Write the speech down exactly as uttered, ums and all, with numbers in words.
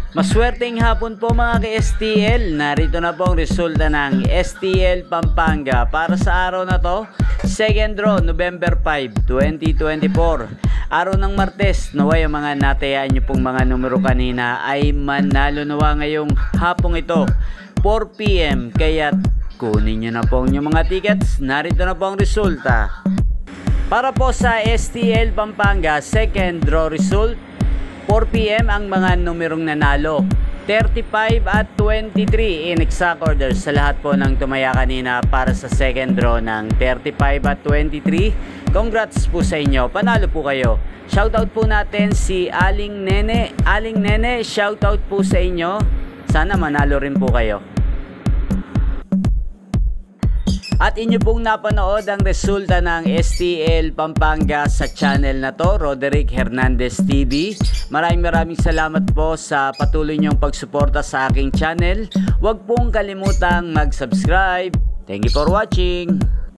Maswerteng hapon po mga ka-S T L. Narito na po ang resulta ng S T L Pampanga para sa araw na to, second draw, November five, twenty twenty-four. Araw ng Martes, naway ang mga natayaan nyo pong mga numero kanina ay manalo nawa ngayong hapong ito, four p m Kaya kunin nyo na po ang inyong mga tickets. Narito na po ang resulta. Para po sa S T L Pampanga, second draw result, four p m ang mga numerong nanalo, thirty-five at twenty-three in exact order sa lahat po ng tumaya kanina para sa second draw ng thirty-five at twenty-three. Congrats po sa inyo, panalo po kayo. Shoutout po natin si Aling Nene. Aling Nene, shoutout po sa inyo. Sana manalo rin po kayo. At inyo pong napanood ang resulta ng S T L Pampanga sa channel na to, Roderick Hernandez T V. Maraming maraming salamat po sa patuloy niyong pagsuporta sa aking channel. Huwag pong kalimutang mag-subscribe. Thank you for watching.